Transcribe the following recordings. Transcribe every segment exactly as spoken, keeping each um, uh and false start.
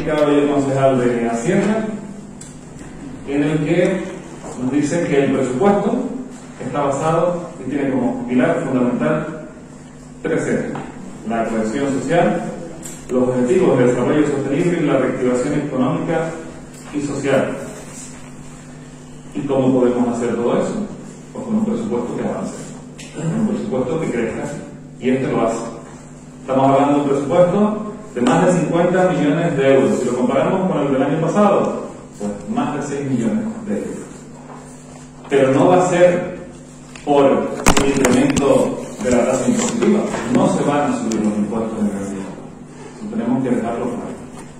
comunicado hoy el concejal de Hacienda, en el que nos dice que el presupuesto está basado y tiene como pilar fundamental tres ejes: la cohesión social, los objetivos de desarrollo sostenible y la reactivación económica y social. ¿Y cómo podemos hacer todo eso? Pues con un presupuesto que avance, con un presupuesto que crezca, y este lo hace. Estamos hablando de un presupuesto de más de cincuenta millones de euros. Si lo comparamos con el del año pasado, pues más de seis millones de euros. Pero no va a ser por el incremento de la tasa impositiva. No se van a subir los impuestos en realidad. Tenemos que dejarlo claro.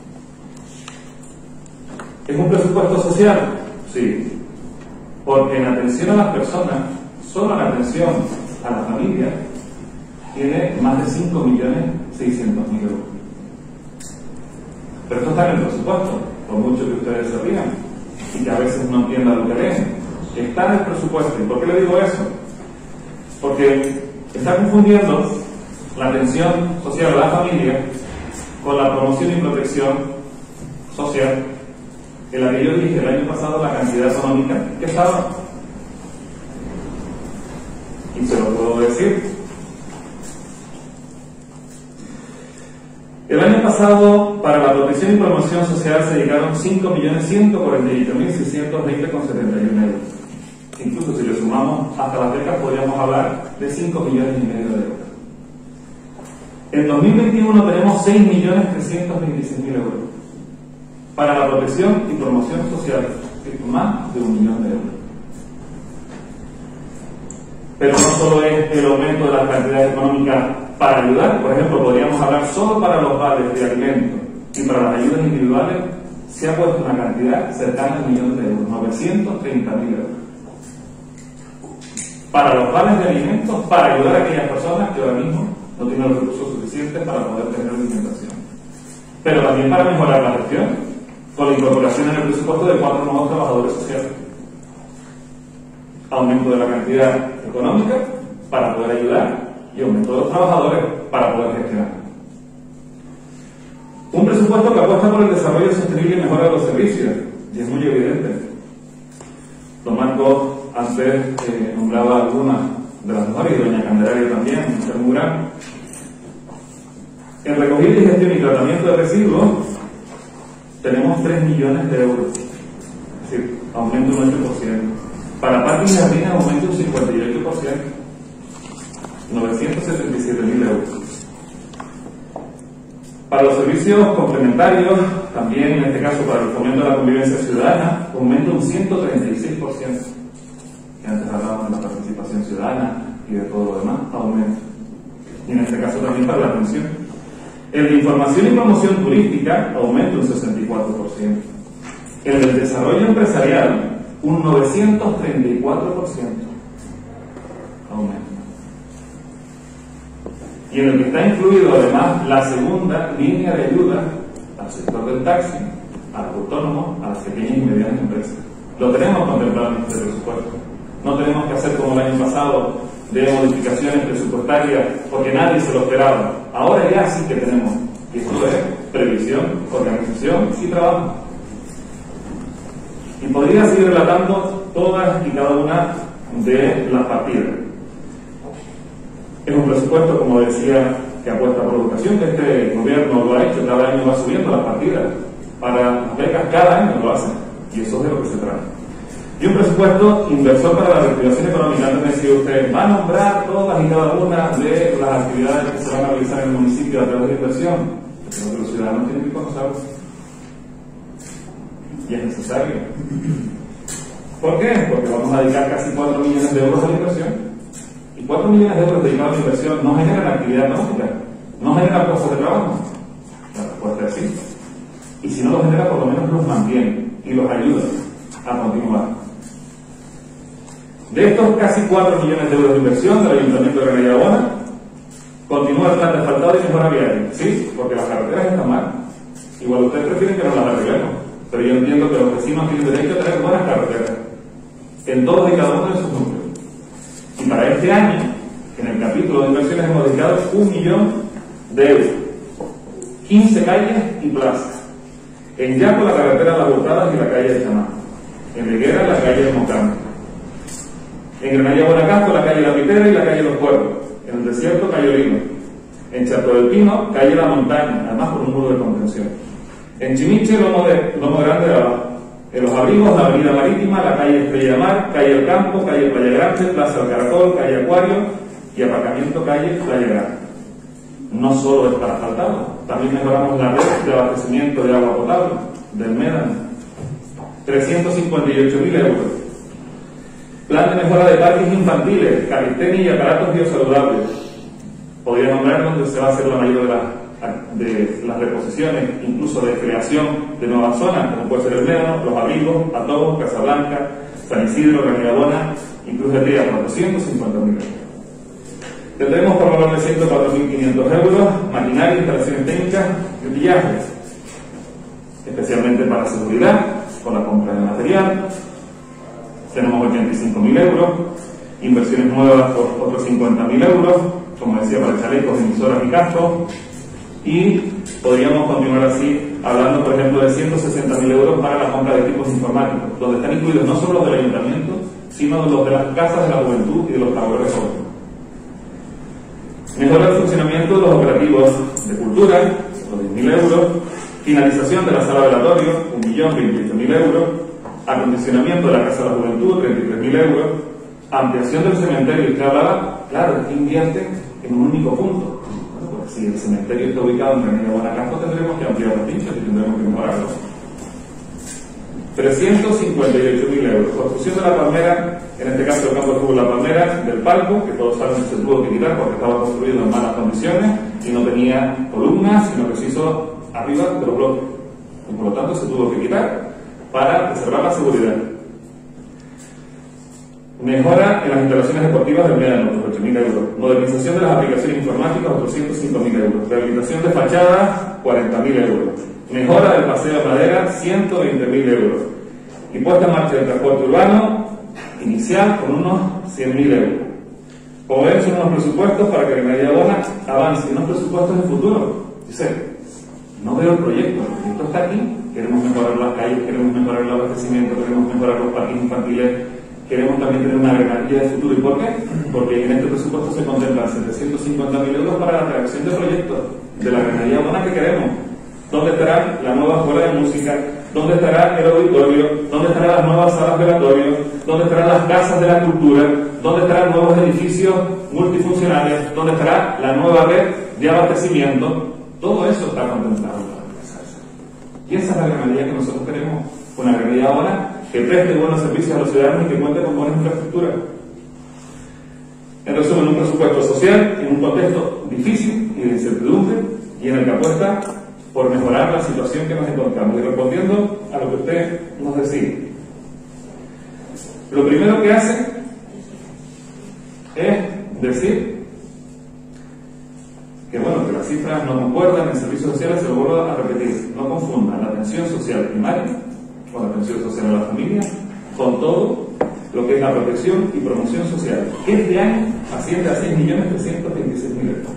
¿Es un presupuesto social? Sí. Porque en atención a las personas, solo en atención a la familia, tiene más de cinco millones seiscientos mil euros. Pero esto está en el presupuesto, por mucho que ustedes se rían y que a veces no entiendan lo que leen. Está en el presupuesto. ¿Y por qué le digo eso? Porque está confundiendo la atención social a la familia con la promoción y protección social, en la que yo dije el año pasado la cantidad económica que estaba. Y se lo puedo decir. El año pasado, para la protección y promoción social se dedicaron cinco millones ciento cuarenta y ocho mil seiscientos veinte coma setenta y uno euros. Incluso si le sumamos hasta las becas, podríamos hablar de cinco millones y medio de euros. En dos mil veintiuno tenemos seis millones trescientos veintiséis mil euros para la protección y promoción social, más de un millón de euros. Pero no solo es el aumento de las cantidades económicas para ayudar. Por ejemplo, podríamos hablar solo para los vales de alimentos y para las ayudas individuales se ha puesto una cantidad cercana al millón de euros, novecientos treinta mil euros. Para los vales de alimentos, para ayudar a aquellas personas que ahora mismo no tienen los recursos suficientes para poder tener alimentación. Pero también para mejorar la gestión, con la incorporación en el presupuesto de cuatro nuevos trabajadores sociales. Aumento de la cantidad económica para poder ayudar y aumento de los trabajadores para poder gestionar. Un presupuesto que apuesta por el desarrollo sostenible y mejora de los servicios, y es muy evidente. Don Marcos antes eh, nombraba algunas de las mejores, y doña Candelaria también, es muy grande. En recogida y gestión y tratamiento de residuos tenemos tres millones de euros, es decir, aumento un ocho por ciento. Para parques y jardines aumento un cincuenta y ocho por ciento, novecientos setenta y siete mil euros. Para los servicios complementarios, también en este caso para el fomento de la convivencia ciudadana, aumento un ciento treinta y seis por ciento. Que antes hablábamos de la participación ciudadana y de todo lo demás, aumento. Y en este caso también para la atención. El de información y promoción turística aumenta un sesenta y cuatro por ciento. El del desarrollo empresarial, un novecientos treinta y cuatro por ciento. Aumenta. Y en el que está incluido además la segunda línea de ayuda al sector del taxi, a los autónomos, a las pequeñas y medianas empresas. Lo tenemos contemplado en este presupuesto. No tenemos que hacer como el año pasado de modificaciones presupuestarias porque nadie se lo esperaba. Ahora ya sí que tenemos. Y esto es previsión, organización y trabajo. Y podría seguir relatando todas y cada una de las partidas. Es un presupuesto, como decía, que apuesta por educación, que este gobierno lo ha hecho, cada año va subiendo las partidas. Para las becas cada año lo hace, y eso es de lo que se trata. Y un presupuesto inversor para la reactivación económica. Antes decía usted, va a nombrar todas y cada una de las actividades que se van a realizar en el municipio a través de inversión. Creo que los ciudadanos tienen que conocerlo. Y es necesario. ¿Por qué? Porque vamos a dedicar casi cuatro millones de euros a la inversión. Y cuatro millones de euros dedicados a la inversión no generan actividad económica, no generan puestos de trabajo. La respuesta es sí. Y si no los genera, por lo menos los mantiene y los ayuda a continuar. De estos casi cuatro millones de euros de inversión del Ayuntamiento de Granada y Abona, continúa el plan de asfaltado y mejora viaria. Sí, porque las carreteras están mal. Igual ustedes prefieren que no las arreglemos, pero yo entiendo que los vecinos tienen derecho a tener buenas carreteras en todos y cada uno de sus núcleos. Y para este año, en el capítulo de inversiones hemos dedicado un millón de euros, quince calles y plazas. En Yaco, la carretera Las Hurtadas y la calle de Chamán. En Leguera, la calle de Mocambo. En Granadilla Buenacasco, la calle La Pitera y la calle Los Puertos. En el desierto, calle Olino. En Chato del Pino, calle La Montaña, además por un muro de contención. En Chimiche, Lomo, de, Lomo Grande de abajo. En Los Abrigos, la avenida Marítima, la calle Estrella de Mar, calle El Campo, calle Playa Grande, Plaza del Caracol, calle Acuario y aparcamiento calle Playa Grande. No solo es para asfaltarlo, también mejoramos la red de abastecimiento de agua potable del Médano. trescientos cincuenta y ocho mil euros. Plan de mejora de parques infantiles, calistenia y aparatos biosaludables. Podría nombrar donde se va a hacer la mayor de las, de las reposiciones, incluso de creación de nuevas zonas, como puede ser el Médano, Los Abrigos, Atobos, Casablanca, San Isidro, Granadilla, incluso el día cuatrocientos cincuenta mil euros. Tendremos por valor de ciento cuatro mil quinientos euros, maquinaria, instalaciones técnicas y utillajes, especialmente para seguridad, con la compra de material. Tenemos ochenta y cinco mil euros, inversiones nuevas por otros cincuenta mil euros, como decía, para chalecos, emisoras y cascos, y podríamos continuar así, hablando por ejemplo de ciento sesenta mil euros para la compra de equipos informáticos, donde están incluidos no solo los del ayuntamiento, sino los de las casas de la juventud y de los trabajadores jóvenes. Mejora el funcionamiento de los operativos de cultura, diez mil euros, finalización de la sala velatorio, un millón veintiocho mil euros, acondicionamiento de la Casa de la Juventud, treinta y tres mil euros, ampliación del cementerio, usted hablaba, claro, es que invierte en un único punto. Bueno, porque si el cementerio está ubicado en Granadilla Buenacasco, tendremos que ampliar los nichos y tendremos que mejorarlos. trescientos cincuenta y ocho mil euros. Construcción de la palmera, en este caso el campo de fútbol La Palmera, del palco, que todos saben que se tuvo que quitar porque estaba construido en malas condiciones y no tenía columnas, sino que se hizo arriba de los bloques. Y por lo tanto se tuvo que quitar para preservar la seguridad. Mejora en las instalaciones deportivas del Médano, otros ocho mil euros. Modernización de las aplicaciones informáticas, otros ciento cinco mil euros. Rehabilitación de fachadas, cuarenta mil euros. Mejora del paseo de madera, ciento veinte mil euros. Y puesta en marcha del transporte urbano inicial con unos cien mil euros. Como ven, son unos presupuestos para que Granadilla Bona avance, unos presupuestos en futuro. Dice, no veo el proyecto, el proyecto está aquí, queremos mejorar las calles, queremos mejorar el abastecimiento, queremos mejorar los parques infantiles, queremos también tener una Granadilla de futuro. ¿Y por qué? Porque en este presupuesto se contemplan setecientos cincuenta mil euros para la creación de proyectos de la Granadilla Bona que queremos. ¿Dónde estará la nueva escuela de música? ¿Dónde estará el auditorio? ¿Dónde estarán las nuevas salas velatorios? ¿Dónde estarán las casas de la cultura? ¿Dónde estarán nuevos edificios multifuncionales? ¿Dónde estará la nueva red de abastecimiento? Todo eso está contemplado para empezarse. Y esa es la Granadilla que nosotros queremos, una Granadilla ahora que preste buenos servicios a los ciudadanos y que cuente con buena infraestructura. En resumen, un presupuesto social en un contexto difícil y de incertidumbre y en el que apuesta por mejorar la situación que nos encontramos. Y respondiendo a lo que usted nos decía, lo primero que hace es decir que bueno, que las cifras no concuerdan en servicios sociales. Se lo vuelvo a repetir, no confundan la atención social primaria o la atención social a la familia con todo lo que es la protección y promoción social, que este año asciende a seis millones trescientos veintiséis mil euros.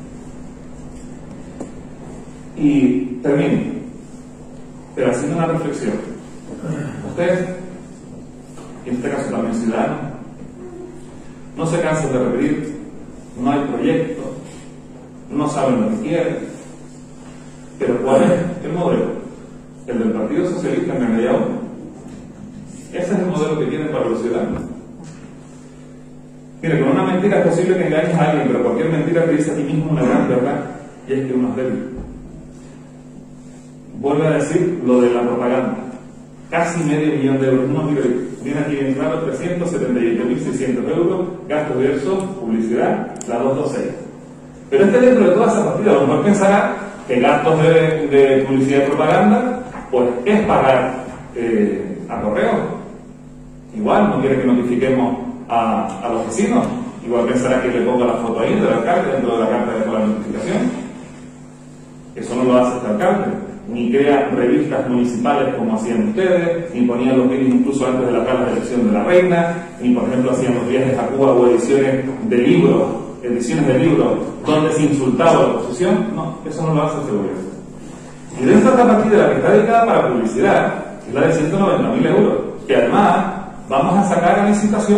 Y termino, pero haciendo una reflexión. Usted, y en este caso también ciudadano, no se cansan de repetir, no hay proyecto, no saben lo que quieren, pero ¿cuál es el modelo? El del Partido Socialista en Granadilla Bona. Ese es el modelo que quieren para los ciudadanos. Mire, con una mentira es posible que engañes a alguien, pero cualquier mentira te dice a ti mismo una gran verdad, y es que uno es débil. Vuelve a decir lo de la propaganda. Casi medio millón de euros. No, mire, viene aquí bien claro, trescientos setenta y ocho mil seiscientos euros, gastos diversos, publicidad, la doscientos veintiséis. Pero este dentro de toda esa partida, a lo mejor pensará que gastos de, de publicidad y propaganda, pues es pagar eh, a correo. Igual, no quiere que notifiquemos a, a los vecinos. Igual pensará que le ponga la foto ahí del alcalde dentro de la carta de la notificación. Eso no lo hace este alcalde. Ni crea revistas municipales como hacían ustedes, ni ponían los vídeos incluso antes de la gala de elección de la reina, ni por ejemplo hacían los viajes a Cuba o ediciones de libros, ediciones de libros donde se insultaba a la oposición. No, eso no lo hace este gobierno. Y dentro de esta partida, la que está dedicada para publicidad, es la de ciento noventa mil euros, que además vamos a sacar a licitación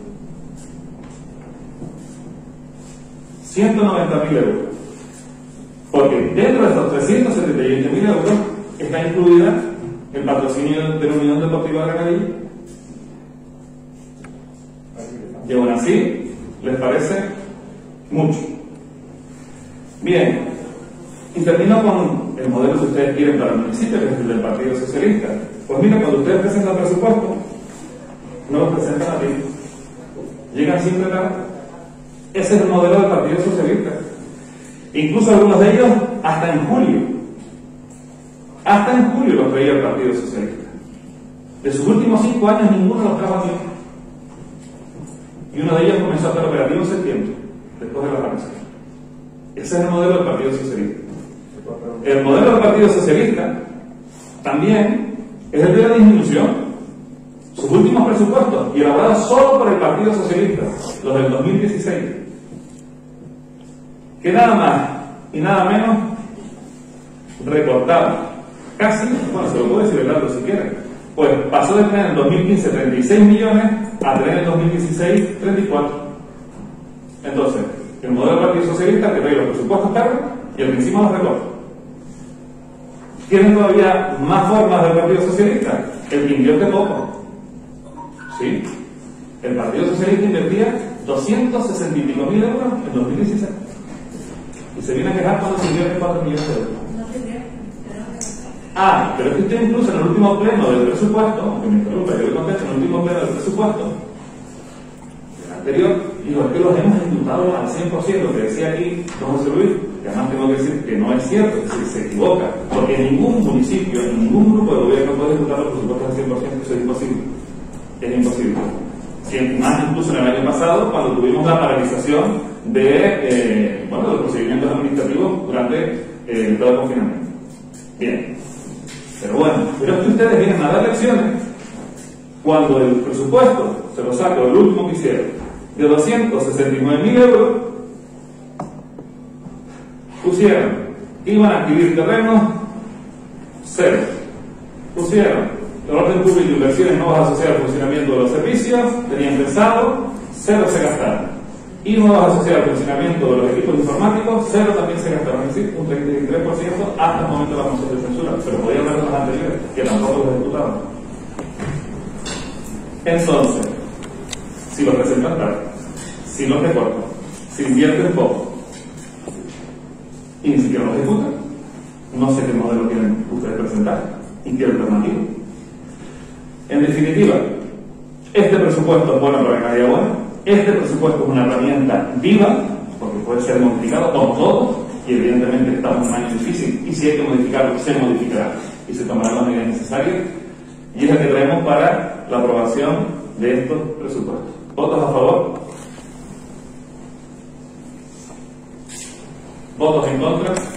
ciento noventa mil euros. Porque dentro de estos trescientos setenta y ocho mil euros está incluida el patrocinio de la Unión Deportiva de Granadilla. Y aún así, ¿les parece mucho? Bien, y termino con el modelo que ustedes quieren para el municipio, que es el del Partido Socialista. Pues mira, cuando ustedes presentan presupuesto, no los presentan a ti, llegan sin preparar. Ese es el modelo del Partido Socialista. Incluso algunos de ellos hasta en julio. Hasta en julio los traía el Partido Socialista. De sus últimos cinco años ninguno los trajo aquí. Y uno de ellos comenzó a estar operativo en septiembre, después de la vacaciones. Ese es el modelo del Partido Socialista. El modelo del Partido Socialista también es el de la disminución. Sus últimos presupuestos, y elaborados solo por el Partido Socialista, los del dos mil dieciséis, que nada más y nada menos recortaron casi, bueno, se lo puedo decir el dato si quieren, pues pasó de tener en el dos mil quince treinta y seis millones a tener en el dos mil dieciséis treinta y cuatro. Entonces, el modelo del Partido Socialista que trae los presupuestos cargos y el que encima los recorta. ¿Tienen todavía más formas del Partido Socialista? El que invierte poco. ¿Sí? El Partido Socialista invertía doscientos sesenta y pico mil euros en dos mil dieciséis. Y se viene a quejar cuando se invierten cuatro millones de euros. Ah, pero es que usted incluso en el último pleno del presupuesto, aunque me interrumpa, yo le contesto, en el último pleno del presupuesto, el anterior, digo, es que los hemos ejecutado al cien por ciento, lo que decía aquí don José Luis, que además tengo que decir que no es cierto, es decir, se equivoca, porque ningún municipio, ningún grupo de gobierno puede ejecutar los presupuestos al cien por ciento, eso es imposible. Es imposible. Si, más incluso en el año pasado, cuando tuvimos la paralización de, eh, bueno, de los procedimientos administrativos durante eh, el todo el confinamiento. Bien. Pero bueno, pero es que ustedes vienen a dar lecciones cuando el presupuesto, se lo saco del último que hicieron, de doscientos sesenta y nueve mil euros, pusieron, iban a adquirir terrenos, cero. Pusieron el orden público de inversiones no vas a asociar al funcionamiento de los servicios, tenían pensado, cero se gastaron. Y no vas a asociar al funcionamiento de los equipos informáticos, cero también se gastaron, es decir, un treinta y tres por ciento hasta el momento de la moción de censura, pero podía haber los anteriores, que tampoco los ejecutaron. Entonces, si los presentan tarde, si los recortan, si invierten poco, y ni siquiera los ejecutan, no sé qué modelo quieren ustedes presentar y qué alternativa. En definitiva, este presupuesto es bueno para Granadilla Buena. Este presupuesto es una herramienta viva, porque puede ser modificado por todos, y evidentemente estamos en un año difícil, y si hay que modificarlo, se modificará, y se tomarán las medidas necesarias, y es el que traemos para la aprobación de estos presupuestos. ¿Votos a favor? ¿Votos en contra?